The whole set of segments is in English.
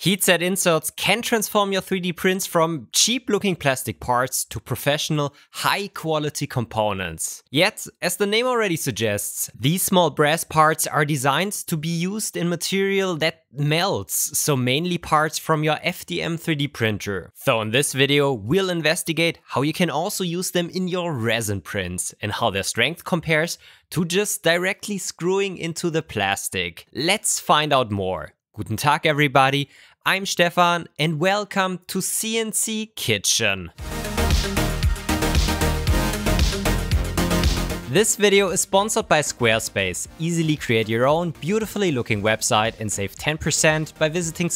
Heat-set inserts can transform your 3D prints from cheap-looking plastic parts to professional, high-quality components. Yet, as the name already suggests, these small brass parts are designed to be used in material that melts, so mainly parts from your FDM 3D printer. So in this video, we'll investigate how you can also use them in your resin prints and how their strength compares to just directly screwing into the plastic. Let's find out more. Guten Tag everybody, I'm Stefan and welcome to CNC Kitchen. This video is sponsored by Squarespace. Easily create your own beautifully looking website and save 10% by visiting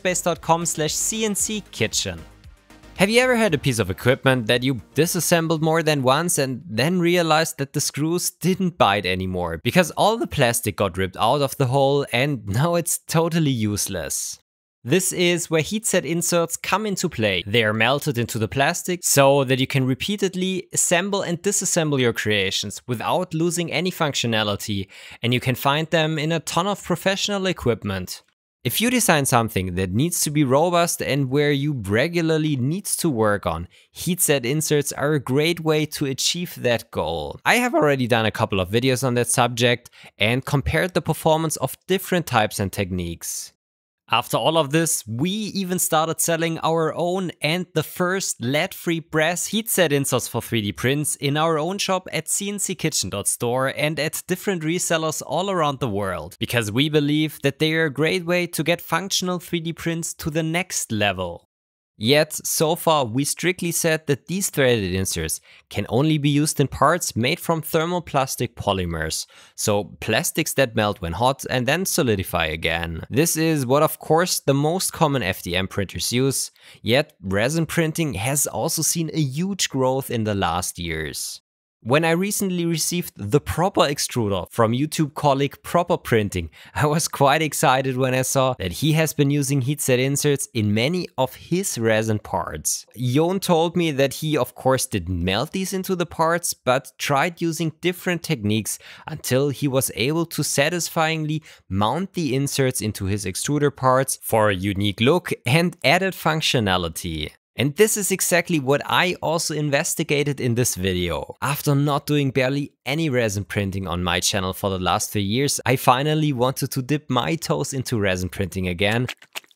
squarespace.com/cnckitchen. Have you ever had a piece of equipment that you disassembled more than once and then realized that the screws didn't bite anymore because all the plastic got ripped out of the hole and now it's totally useless? This is where heat-set inserts come into play. They are melted into the plastic so that you can repeatedly assemble and disassemble your creations without losing any functionality, and you can find them in a ton of professional equipment. If you design something that needs to be robust and where you regularly need to work on, heat-set inserts are a great way to achieve that goal. I have already done a couple of videos on that subject and compared the performance of different types and techniques. After all of this, we even started selling our own and the first lead-free brass heat-set inserts for 3D prints in our own shop at cnckitchen.store and at different resellers all around the world, because we believe that they are a great way to get functional 3D prints to the next level. Yet, so far, we strictly said that these threaded inserts can only be used in parts made from thermoplastic polymers, so plastics that melt when hot and then solidify again. This is what of course the most common FDM printers use, yet resin printing has also seen a huge growth in the last years. When I recently received the proper extruder from YouTube colleague Proper Printing, I was quite excited when I saw that he has been using heat-set inserts in many of his resin parts. Jon told me that he of course didn't melt these into the parts, but tried using different techniques until he was able to satisfyingly mount the inserts into his extruder parts for a unique look and added functionality. And this is exactly what I also investigated in this video. After not doing barely any resin printing on my channel for the last 3 years, I finally wanted to dip my toes into resin printing again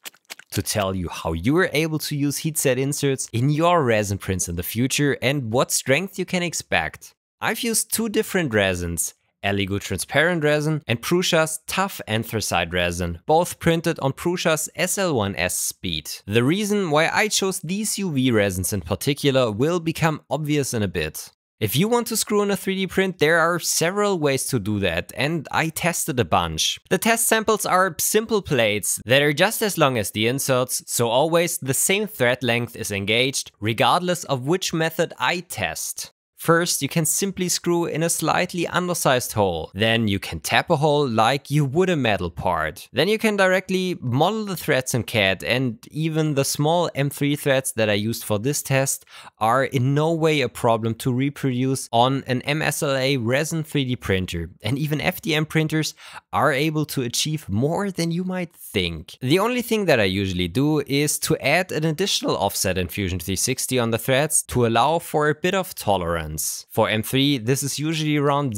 to tell you how you are able to use heat-set inserts in your resin prints in the future and what strength you can expect. I've used 2 different resins, Elegoo transparent resin and Prusa's tough anthracite resin, both printed on Prusa's SL1S speed. The reason why I chose these UV resins in particular will become obvious in a bit. If you want to screw in a 3D print, there are several ways to do that, and I tested a bunch. The test samples are simple plates that are just as long as the inserts, so always the same thread length is engaged, regardless of which method I test. First, you can simply screw in a slightly undersized hole. Then you can tap a hole like you would a metal part. Then you can directly model the threads in CAD, and even the small M3 threads that I used for this test are in no way a problem to reproduce on an MSLA resin 3D printer. And even FDM printers are able to achieve more than you might think. The only thing that I usually do is to add an additional offset in Fusion 360 on the threads to allow for a bit of tolerance. For M3, this is usually around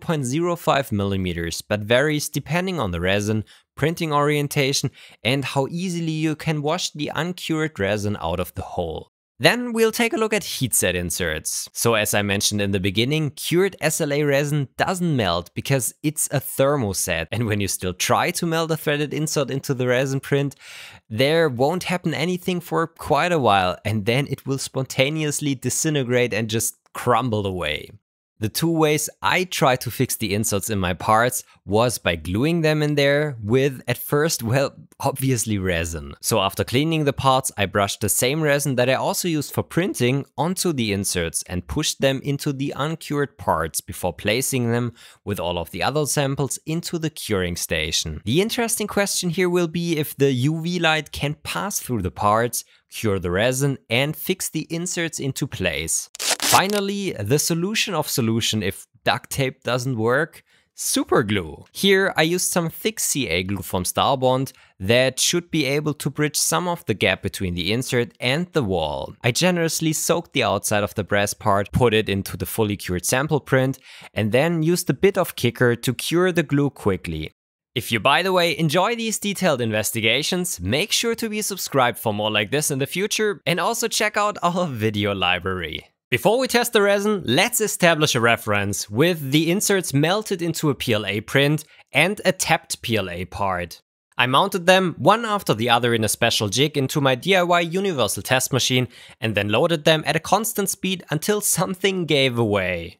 0.05 millimeters, but varies depending on the resin, printing orientation, and how easily you can wash the uncured resin out of the hole. Then we'll take a look at heat-set inserts. So as I mentioned in the beginning, cured SLA resin doesn't melt because it's a thermoset, and when you still try to melt a threaded insert into the resin print, there won't happen anything for quite a while, and then it will spontaneously disintegrate and just crumbled away. The 2 ways I tried to fix the inserts in my parts was by gluing them in there with, at first, well, obviously resin. So after cleaning the parts, I brushed the same resin that I also used for printing onto the inserts and pushed them into the uncured parts before placing them with all of the other samples into the curing station. The interesting question here will be if the UV light can pass through the parts, cure the resin, and fix the inserts into place. Finally, the solution of solution if duct tape doesn't work, Super glue. Here I used some thick CA glue from Starbond that should be able to bridge some of the gap between the insert and the wall. I generously soaked the outside of the brass part, put it into the fully cured sample print, and then used a bit of kicker to cure the glue quickly. If you, by the way, enjoy these detailed investigations, make sure to be subscribed for more like this in the future, and also check out our video library. Before we test the resin, let's establish a reference with the inserts melted into a PLA print and a tapped PLA part. I mounted them one after the other in a special jig into my DIY universal test machine and then loaded them at a constant speed until something gave away.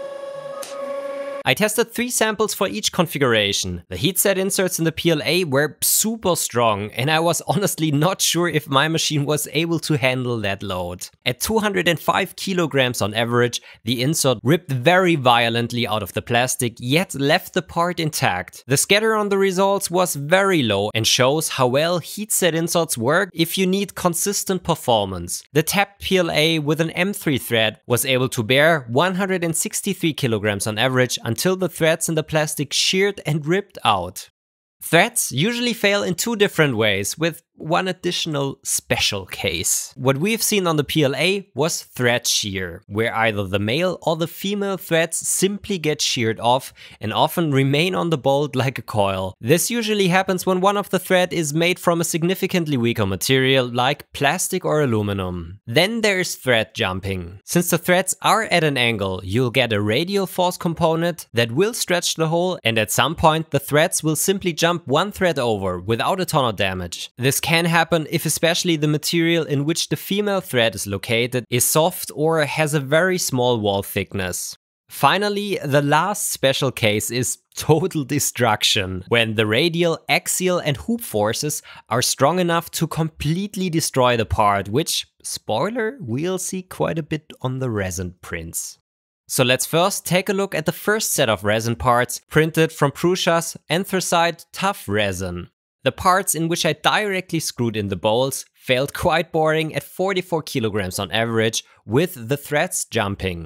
I tested 3 samples for each configuration. The heatset inserts in the PLA were super strong and I was honestly not sure if my machine was able to handle that load. At 205 kilograms on average, the insert ripped very violently out of the plastic, yet left the part intact. The scatter on the results was very low and shows how well heatset inserts work if you need consistent performance. The tapped PLA with an M3 thread was able to bear 163 kilograms on average until the threads in the plastic sheared and ripped out. Threads usually fail in 2 different ways, with one additional special case. What we've seen on the PLA was thread shear, where either the male or the female threads simply get sheared off and often remain on the bolt like a coil. This usually happens when one of the thread is made from a significantly weaker material like plastic or aluminum. Then there's thread jumping. Since the threads are at an angle, you'll get a radial force component that will stretch the hole, and at some point the threads will simply jump one thread over without a ton of damage. This can happen if especially the material in which the female thread is located is soft or has a very small wall thickness. Finally, the last special case is total destruction, when the radial, axial and hoop forces are strong enough to completely destroy the part, which, spoiler, we'll see quite a bit on the resin prints. So let's first take a look at the first set of resin parts printed from Prusa's Anthracite Tough Resin. The parts in which I directly screwed in the bowls failed quite boring at 44 kilograms on average, with the threads jumping.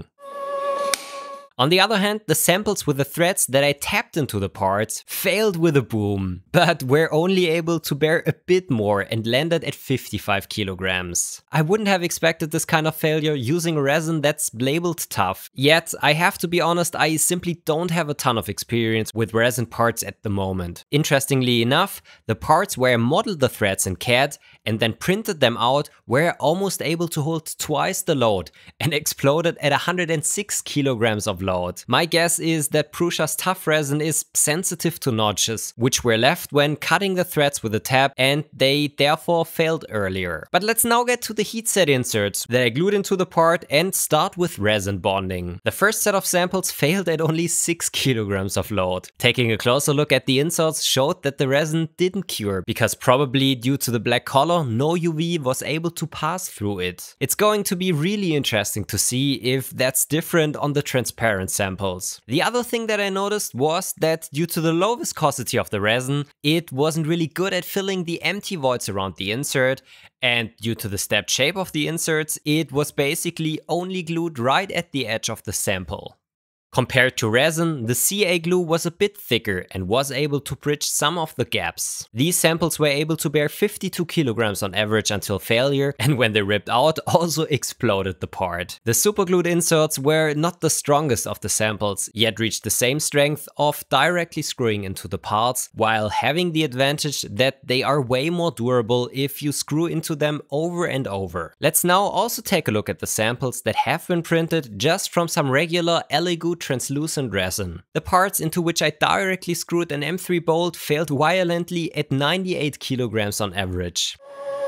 On the other hand, the samples with the threads that I tapped into the parts failed with a boom, but were only able to bear a bit more and landed at 55 kilograms. I wouldn't have expected this kind of failure using a resin that's labeled tough, yet I have to be honest, I simply don't have a ton of experience with resin parts at the moment. Interestingly enough, the parts where I modeled the threads in CAD and then printed them out were almost able to hold twice the load and exploded at 106 kilograms of load. My guess is that Prusa's tough resin is sensitive to notches, which were left when cutting the threads with a tab, and they therefore failed earlier. But let's now get to the heatset inserts that I glued into the part and start with resin bonding. The first set of samples failed at only 6 kilograms of load. Taking a closer look at the inserts showed that the resin didn't cure, because probably due to the black color, no UV was able to pass through it. It's going to be really interesting to see if that's different on the transparent samples. The other thing that I noticed was that due to the low viscosity of the resin, it wasn't really good at filling the empty voids around the insert, and due to the stepped shape of the inserts, it was basically only glued right at the edge of the sample. Compared to resin, the CA glue was a bit thicker and was able to bridge some of the gaps. These samples were able to bear 52 kilograms on average until failure, and when they ripped out, also exploded the part. The superglued inserts were not the strongest of the samples, yet reached the same strength of directly screwing into the parts, while having the advantage that they are way more durable if you screw into them over and over. Let's now also take a look at the samples that have been printed just from some regular Elegoo translucent resin. The parts into which I directly screwed an M3 bolt failed violently at 98 kilograms on average.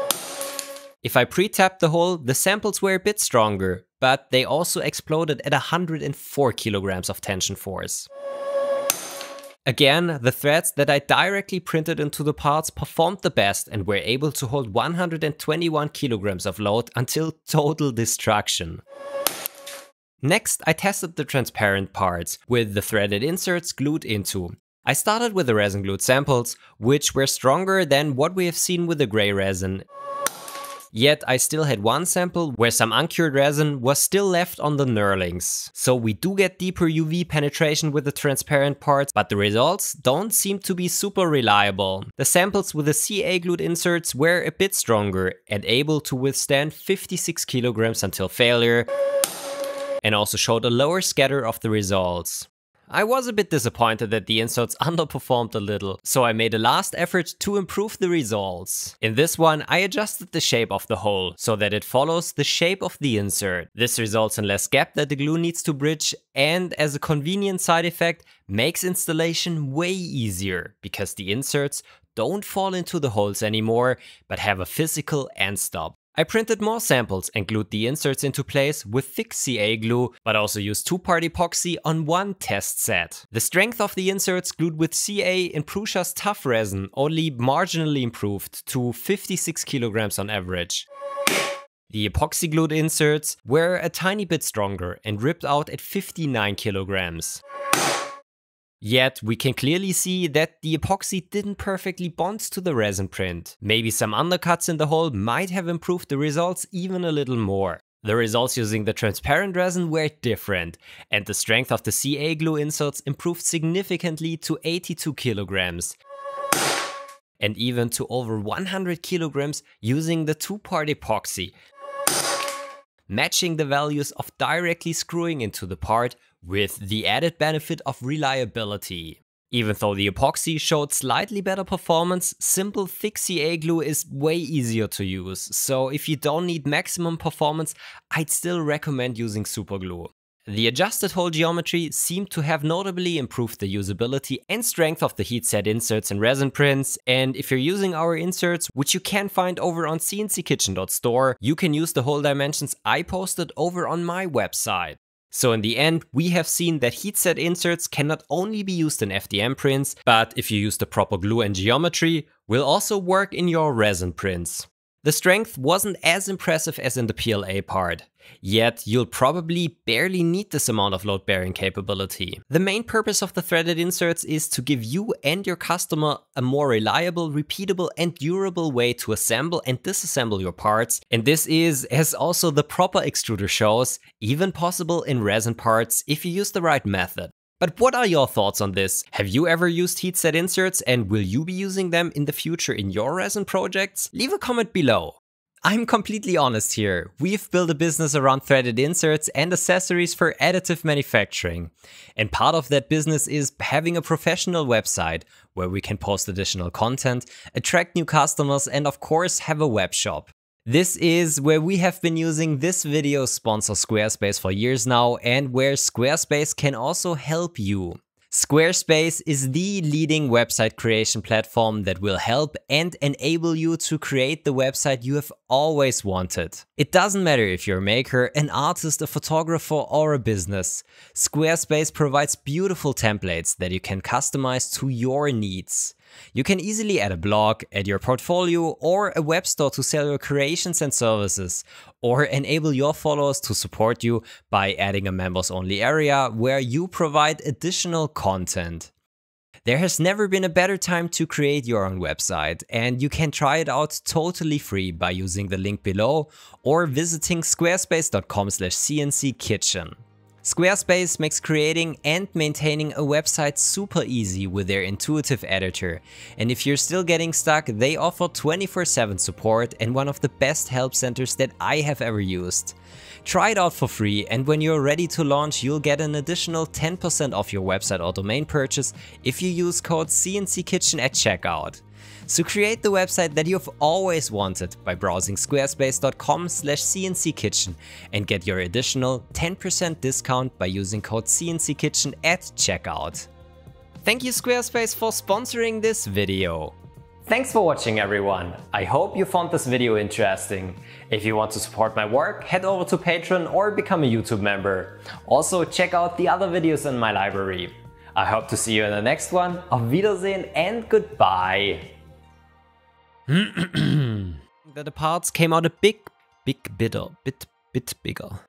If I pre-tapped the hole, the samples were a bit stronger, but they also exploded at 104 kilograms of tension force. Again, the threads that I directly printed into the parts performed the best and were able to hold 121 kilograms of load until total destruction. Next, I tested the transparent parts with the threaded inserts glued into. I started with the resin glued samples, which were stronger than what we have seen with the gray resin. Yet I still had one sample where some uncured resin was still left on the knurlings. So we do get deeper UV penetration with the transparent parts, but the results don't seem to be super reliable. The samples with the CA glued inserts were a bit stronger and able to withstand 56 kilograms until failure, and also showed a lower scatter of the results. I was a bit disappointed that the inserts underperformed a little, so I made a last effort to improve the results. In this one, I adjusted the shape of the hole so that it follows the shape of the insert. This results in less gap that the glue needs to bridge, and as a convenient side effect, makes installation way easier because the inserts don't fall into the holes anymore, but have a physical end stop. I printed more samples and glued the inserts into place with thick CA glue, but also used 2-part epoxy on one test set. The strength of the inserts glued with CA in Prusa's tough resin only marginally improved to 56 kilograms on average. The epoxy glued inserts were a tiny bit stronger and ripped out at 59 kilograms. Yet we can clearly see that the epoxy didn't perfectly bond to the resin print. Maybe some undercuts in the hole might have improved the results even a little more. The results using the transparent resin were different, and the strength of the CA glue inserts improved significantly to 82 kilograms. And even to over 100 kilograms using the 2-part epoxy, matching the values of directly screwing into the part with the added benefit of reliability. Even though the epoxy showed slightly better performance, simple thick CA glue is way easier to use, so if you don't need maximum performance, I'd still recommend using super glue. The adjusted hole geometry seemed to have notably improved the usability and strength of the heat-set inserts and resin prints, and if you're using our inserts, which you can find over on cnckitchen.store, you can use the hole dimensions I posted over on my website. So in the end, we have seen that heat-set inserts can not only be used in FDM prints, but if you use the proper glue and geometry, will also work in your resin prints. The strength wasn't as impressive as in the PLA part, yet you'll probably barely need this amount of load-bearing capability. The main purpose of the threaded inserts is to give you and your customer a more reliable, repeatable and durable way to assemble and disassemble your parts, and this is, as also the proper extruder shows, even possible in resin parts if you use the right method. But what are your thoughts on this? Have you ever used heat-set inserts and will you be using them in the future in your resin projects? Leave a comment below. I'm completely honest here. We've built a business around threaded inserts and accessories for additive manufacturing. And part of that business is having a professional website where we can post additional content, attract new customers, and of course have a web shop. This is where we have been using this video sponsor Squarespace for years now, and where Squarespace can also help you. Squarespace is the leading website creation platform that will help and enable you to create the website you have always wanted. It doesn't matter if you're a maker, an artist, a photographer, or a business. Squarespace provides beautiful templates that you can customize to your needs. You can easily add a blog, add your portfolio, or a web store to sell your creations and services, or enable your followers to support you by adding a members-only area where you provide additional content. There has never been a better time to create your own website, and you can try it out totally free by using the link below or visiting squarespace.com/cnckitchen. Squarespace makes creating and maintaining a website super easy with their intuitive editor, and if you're still getting stuck, they offer 24/7 support and one of the best help centers that I have ever used. Try it out for free, and when you're ready to launch, you'll get an additional 10% off your website or domain purchase if you use code CNCKitchen at checkout. So create the website that you've always wanted by browsing squarespace.com/cnckitchen and get your additional 10% discount by using code CNCKitchen at checkout. Thank you Squarespace for sponsoring this video. Thanks for watching everyone. I hope you found this video interesting. If you want to support my work, head over to Patreon or become a YouTube member. Also check out the other videos in my library. I hope to see you in the next one. Auf Wiedersehen and goodbye. That the parts came out a bit bigger.